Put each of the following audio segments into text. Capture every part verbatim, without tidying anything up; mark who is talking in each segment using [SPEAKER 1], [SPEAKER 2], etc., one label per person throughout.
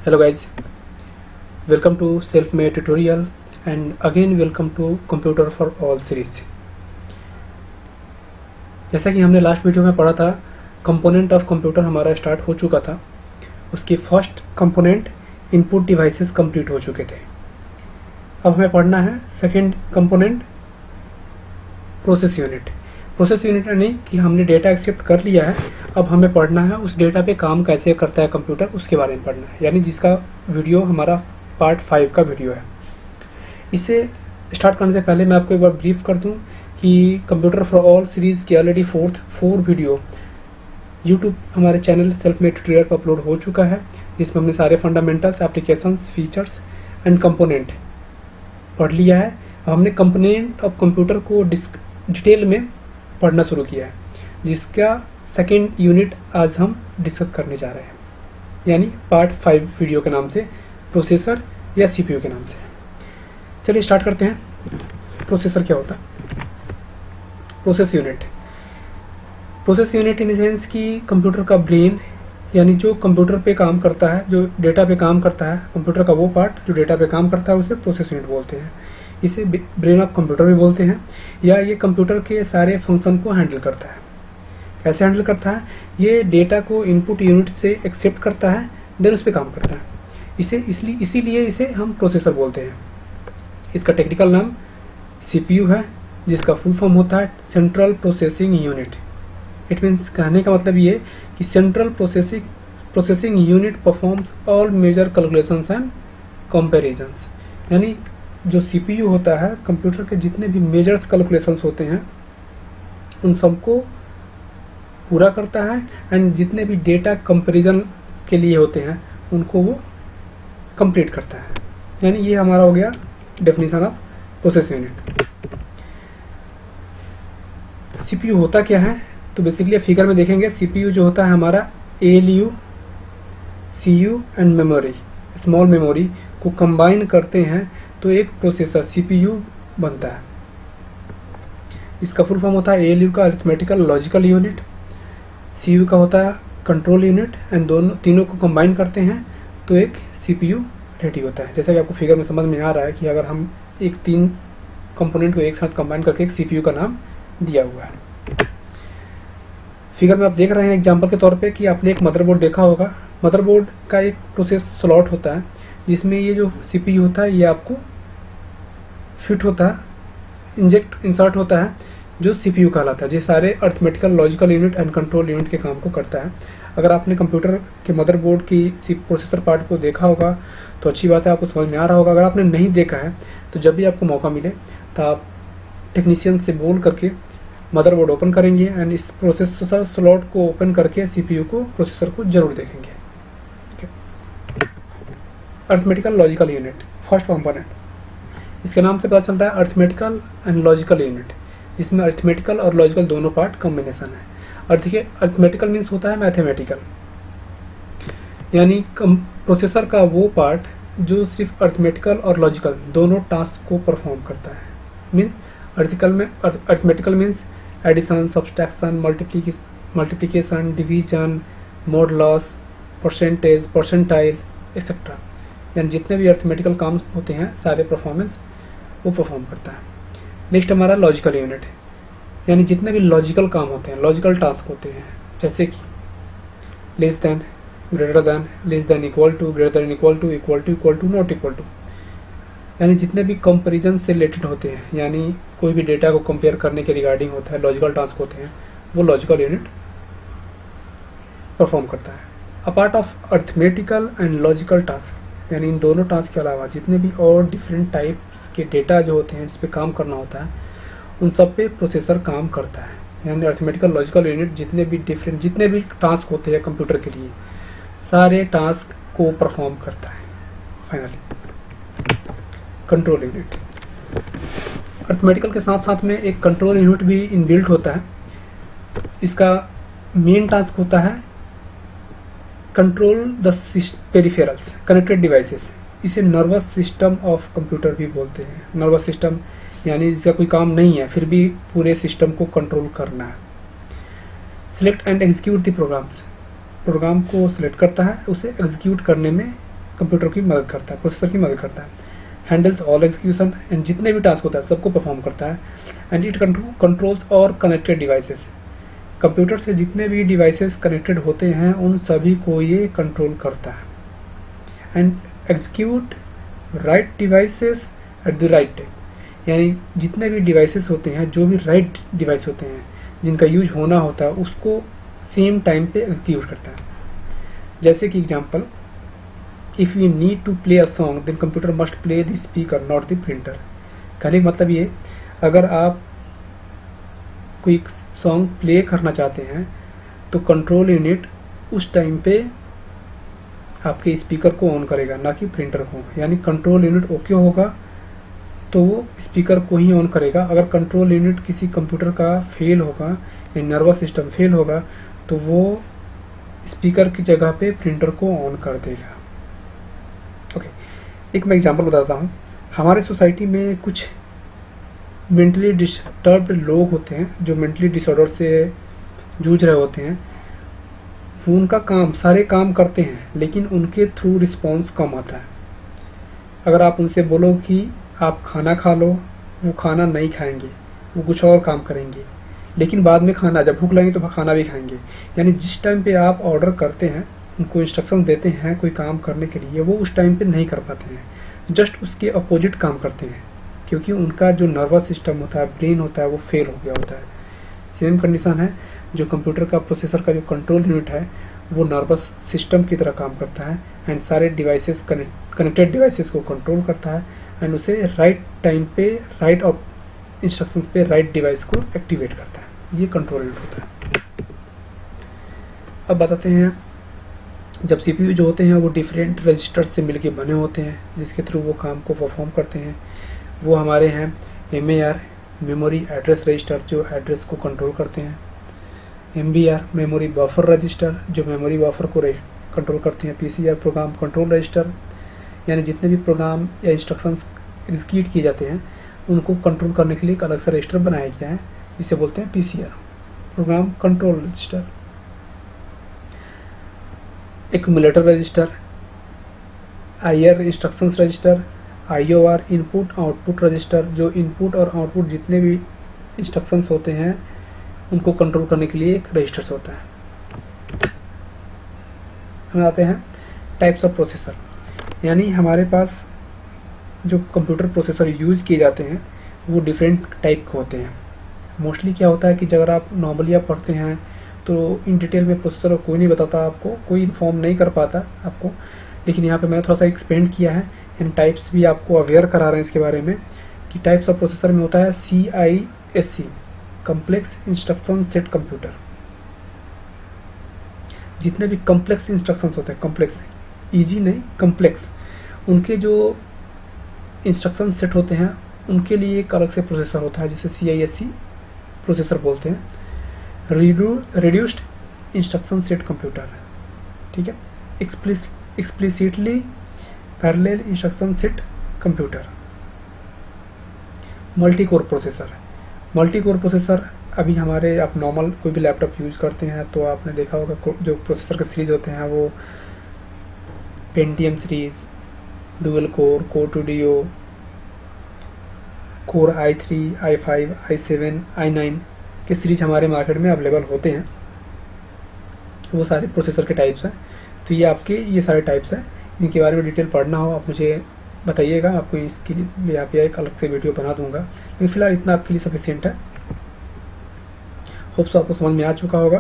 [SPEAKER 1] Hello guys, welcome to self-made tutorial and again welcome to computer for all series। जैसा कि हमने last video में पढ़ा था, कंपोनेंट ऑफ कंप्यूटर हमारा स्टार्ट हो चुका था। उसकी first component input devices complete हो चुके थे। अब हमें पढ़ना है second component process unit. Process unit यानी कि हमने डेटा एक्सेप्ट कर लिया है, अब हमें पढ़ना है उस डेटा पे काम कैसे करता है कंप्यूटर, उसके बारे में पढ़ना है, यानी जिसका वीडियो हमारा पार्ट फाइव का वीडियो है। इसे स्टार्ट करने से पहले मैं आपको एक बार ब्रीफ कर दूं कि कंप्यूटर फॉर ऑल सीरीज की already fourth four video YouTube हमारे चैनल सेल्फ मेड ट्यूटोरियल पर अपलोड हो चुका है, जिसमें हमने सारे fundamentals, applications, features and component पढ़ लिया है। अब हमने कंपोनेंट ऑफ कंप्यूटर को डिटेल में पढ़ना शुरू किया है, जिसका सेकेंड यूनिट आज हम डिस्कस करने जा रहे हैं, यानी पार्ट फाइव वीडियो के नाम से, प्रोसेसर या सीपीयू के नाम से। चलिए स्टार्ट करते हैं। प्रोसेसर क्या होता है? Process unit process unit in the sense कि कंप्यूटर का ब्रेन, यानी जो कंप्यूटर पे काम करता है, जो डेटा पे काम करता है, कंप्यूटर का वो पार्ट जो डेटा पे काम करता है, उसे प्रोसेस यूनिट बोलते हैं। इसे ब्रेन ऑफ कंप्यूटर भी बोलते हैं, या ये कंप्यूटर के सारे फंक्शन को हैंडल करता है। कैसे हैंडल करता है? ये डेटा को इनपुट यूनिट से एक्सेप्ट करता है, देन उस पर काम करता है। इसे इसलिए इसीलिए इसे हम प्रोसेसर बोलते हैं। इसका टेक्निकल नाम सीपीयू है, जिसका फुल फॉर्म होता है central processing unit. It means, कहने का मतलब ये कि central processing processing unit performs all major calculations and comparisons. यानी जो सीपीयू होता है, कंप्यूटर के जितने भी मेजर्स कैलकुलेशंस होते हैं उन सबको पूरा करता है, एंड जितने भी डेटा कंपैरिजन के लिए होते हैं उनको वो कंप्लीट करता है। यानी ये हमारा हो गया definition of process unit. CPU होता क्या है? तो बेसिकली फिगर में देखेंगे, सीपीयू जो होता है हमारा ALU, CU and memory, small memory को कंबाइन करते हैं तो एक प्रोसेसर सीपीयू बनता है। इसका फुल फॉर्म होता है एएलयू का अरिथमेटिकल लॉजिकल यूनिट, सीयू का होता है कंट्रोल यूनिट, एंड दोनों तीनों को कंबाइन करते हैं तो एक सीपीयू रेडी होता है। जैसा कि आपको फिगर में समझ में आ रहा है कि अगर हम एक तीन कंपोनेंट को एक साथ कंबाइन करके एक सीपीयू का नाम दिया हुआ है। फिगर में आप देख रहे हैं एग्जांपल के तौर पे कि आपने एक मदरबोर्ड देखा होगा। मदरबोर्ड का एक प्रोसेस स्लॉट होता है, जिसमें ये जो सीपीयू होता है ये आपको फिट होता है, इंजेक्ट इंसर्ट होता है, जो सीपीयू कहलाता है। ये सारे arithmetical logical unit and control unit के काम को करता है। अगर आपने कंप्यूटर के मदरबोर्ड की प्रोसेसर पार्ट को देखा होगा तो अच्छी बात है, आपको समझ में आ रहा होगा। अगर आपने नहीं देखा है तो जब भी आपको मौका मिले तो आप टेक्नीशियन से बोल करके मदरबोर्ड ओपन करेंगे एंड इस प्रोसेसर स्लॉट को ओपन करके सीपीयू को, प्रोसेसर को जरूर देखेंगे। Arithmetical logical unit first component, इसके नाम से पता चल रहा है अरिथमेटिकल एंड लॉजिकल यूनिट, जिसमें अरिथमेटिकल और लॉजिकल दोनों पार्ट कॉम्बिनेशन है। और देखिए, अरिथमेटिकल मीन्स होता है मैथमेटिकल, यानी प्रोसेसर का वो पार्ट जो सिर्फ अरिथमेटिकल और लॉजिकल दोनों टास्क को परफॉर्म करता है। मीन्स अरिथमेटिकल में arithmetical means addition, subtraction, multiplication, division, modulus, percentage, percentile etcetera, यानी जितने भी अरिथमेटिकल काम होते हैं सारे परफॉर्मेंस वो परफॉर्म करता है। नेक्स्ट हमारा लॉजिकल यूनिट, यानी जितने भी लॉजिकल काम होते हैं, लॉजिकल टास्क होते हैं, जैसे कि less than, greater than, less than equal to, greater than equal to, equal to, equal to, not equal to, यानी जितने भी कंपैरिजन से रिलेटेड होते हैं, यानी कोई भी डेटा को कंपेयर करने के रिगार्डिंग होता है, लॉजिकल टास्क होते हैं, वो लॉजिकल यूनिट परफॉर्म करता है। A part of arithmetical and logical task, यानी इन दोनों टास्क के अलावा जितने भी और डिफरेंट टाइप्स के डेटा जो होते हैं जिस पे काम करना होता है, उन सब पे प्रोसेसर काम करता है। यानी अरिथमेटिकल लॉजिकल यूनिट जितने भी डिफरेंट जितने भी टास्क होते हैं कंप्यूटर के लिए, सारे टास्क को परफॉर्म करता है। फाइनली कंट्रोल यूनिट, अरिथमेटिकल के साथ साथ में एक कंट्रोल यूनिट भी इनबिल्ट होता है। इसका मेन टास्क होता है control the peripherals connected devices. इसे नर्वस सिस्टम ऑफ कंप्यूटर भी बोलते हैं। नर्वस सिस्टम यानी जिसका कोई काम नहीं है फिर भी पूरे सिस्टम को कंट्रोल करना है। Select and execute the programs, program को सिलेक्ट करता है, उसे एग्जीक्यूट करने में कंप्यूटर की मदद करता है, प्रोसेसर की मदद करता है। हैंडल्स ऑल एग्जीक्यूशन एंड जितने भी टास्क होता है सबको परफॉर्म करता है। एंड इट कंट्रोल्स और कनेक्टेड डिवाइसेस, कंप्यूटर से जितने भी डिवाइसेस कनेक्टेड होते हैं उन सभी को ये कंट्रोल करता है। And execute right devices at the right time, यानी जितने भी डिवाइसेस होते हैं, जो भी राइट डिवाइस होते हैं जिनका यूज होना होता है, उसको सेम टाइम पे एग्जीक्यूट करता है। जैसे कि example, if you need to play a song then computer must play the speaker not the printer. कहने का मतलब ये, अगर आप कोई सॉन्ग प्ले करना चाहते हैं तो कंट्रोल यूनिट उस टाइम पे आपके स्पीकर को ऑन करेगा, ना कि प्रिंटर को। यानी कंट्रोल यूनिट ओके होगा तो वो स्पीकर को ही ऑन करेगा। अगर कंट्रोल यूनिट किसी कंप्यूटर का फेल होगा या नर्वस सिस्टम फेल होगा तो वो स्पीकर की जगह पे प्रिंटर को ऑन कर देगा। ओके, एक मैं एग्जांपल बताता हूँ। हमारे सोसाइटी में कुछ मेंटली डिस्टर्ब्ड लोग होते हैं, जो मेंटली डिसऑर्डर से जूझ रहे होते हैं। वो उनका काम, सारे काम करते हैं, लेकिन उनके थ्रू रिस्पॉन्स कम आता है। अगर आप उनसे बोलो कि आप खाना खा लो, वो खाना नहीं खाएंगे, वो कुछ और काम करेंगे, लेकिन बाद में खाना, जब भूख लगेगी तो खाना भी खाएंगे। यानी जिस टाइम पे आप ऑर्डर करते हैं, उनको इंस्ट्रक्शन देते हैं कोई काम करने के लिए, वो उस टाइम पे नहीं कर पाते हैं, जस्ट उसके अपोजिट काम करते हैं, क्योंकि उनका जो नर्वस सिस्टम होता है, ब्रेन होता है, वो फेल हो गया होता है। सेम कंडीशन है, जो कंप्यूटर का प्रोसेसर का जो कंट्रोल यूनिट है वो नर्वस सिस्टम की तरह काम करता है एंड सारे डिवाइसेस कनेक्टेड डिवाइसेस को कंट्रोल करता है एंड उसे राइट टाइम पे, राइट ऑफ इंस्ट्रक्शन पे, राइट डिवाइस को एक्टिवेट करता है। ये कंट्रोल यूनिट होता है। अब बताते हैं, जब सीपीयू जो होते हैं वो डिफरेंट रजिस्टर्स से मिलके बने होते हैं, जिसके थ्रू वो काम को परफॉर्म करते हैं। वो हमारे हैं M A R memory address register, जो एड्रेस को कंट्रोल करते हैं। M B R memory buffer register, जो मेमोरी बफर को कंट्रोल करते हैं। P C R program control register, यानी जितने भी प्रोग्राम या इंस्ट्रक्शंस एग्जीक्यूट किए जाते हैं उनको कंट्रोल करने के लिए एक अलग से रजिस्टर बनाया गया है, जिसे बोलते हैं P C R program control register. Accumulator register, I R instructions register, I O R input output register, जो इनपुट और आउटपुट जितने भी इंस्ट्रक्शंस होते हैं उनको कंट्रोल करने के लिए एक रजिस्टर होता है। हम आते हैं टाइप्स ऑफ प्रोसेसर, यानी हमारे पास जो कंप्यूटर प्रोसेसर यूज किए जाते हैं वो डिफरेंट टाइप के होते हैं। मोस्टली क्या होता है कि जब आप नॉर्मली आप पढ़ते हैं तो इन डिटेल में प्रोसेसर कोई नहीं बताता आपको, कोई इन्फॉर्म नहीं कर पाता आपको, लेकिन यहाँ पे मैंने थोड़ा सा एक्सपेंड किया है। इन टाइप्स भी आपको अवेयर करा रहे हैं इसके बारे में कि टाइप्स ऑफ प्रोसेसर में होता है C I S C, complex instruction set computer. जितने भी कम्प्लेक्स इंस्ट्रक्शंस होते हैं, कम्प्लेक्स इजी नहीं, कम्प्लेक्स, उनके जो इंस्ट्रक्शन सेट होते हैं उनके लिए एक अलग से प्रोसेसर होता है, जिसे सी आई एस सी प्रोसेसर बोलते हैं। रिड्यूस्ड इंस्ट्रक्शन सेट कंप्यूटर, ठीक है। Explicitly parallel instruction set computer. Multi core processor, multi core processor अभी हमारे, आप नॉर्मल कोई भी लैपटॉप यूज करते हैं तो आपने देखा होगा जो प्रोसेसर के सीरीज होते हैं वो Pentium series, dual core, core two duo, core I three, I five, I seven, I nine के सीरीज हमारे मार्केट में अवेलेबल होते हैं। वो सारे प्रोसेसर के टाइप्स हैं। तो ये आपके ये सारे टाइप्स हैं, इनके बारे में डिटेल पढ़ना हो आप मुझे बताइएगा, आपको इसके लिए यहाँ पे एक अलग से वीडियो बना दूंगा, लेकिन फिलहाल इतना आपके लिए सफिशिएंट है। होप सो आपको समझ में आ चुका होगा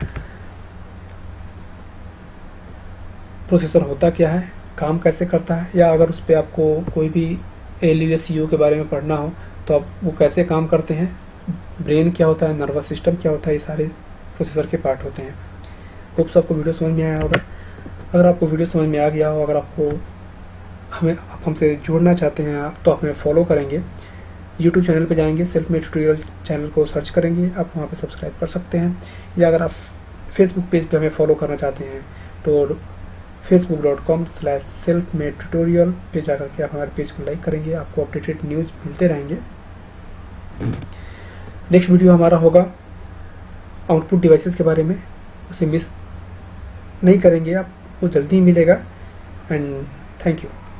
[SPEAKER 1] प्रोसेसर होता क्या है, काम कैसे करता है, या अगर उस पर आपको कोई भी L U S C U के बारे में पढ़ना हो तो आप वो कैसे काम करते हैं, ब्रेन क्या होता है, नर्वस सिस्टम क्या होता है, ये सारे प्रोसेसर के पार्ट होते हैं। होप सो आपको वीडियो समझ में आया होगा। अगर आपको वीडियो समझ में आ गया हो, अगर आपको हमें आप हमसे जुड़ना चाहते हैं आप, तो आप हमें फॉलो करेंगे। यूट्यूब चैनल पे जाएंगे, सेल्फ मेड ट्यूटोरियल चैनल को सर्च करेंगे, आप वहाँ पे सब्सक्राइब कर सकते हैं। या अगर आप फेसबुक पेज पे हमें फॉलो करना चाहते हैं तो Facebook dot com slash self made tutorial पे जाकर के आप हमारे पेज को लाइक करेंगे, आपको अपडेटेड न्यूज़ मिलते रहेंगे। नेक्स्ट वीडियो हमारा होगा आउटपुट डिवाइसेस के बारे में, उसे मिस नहीं करेंगे, आपको जल्दी ही मिलेगा। And thank you.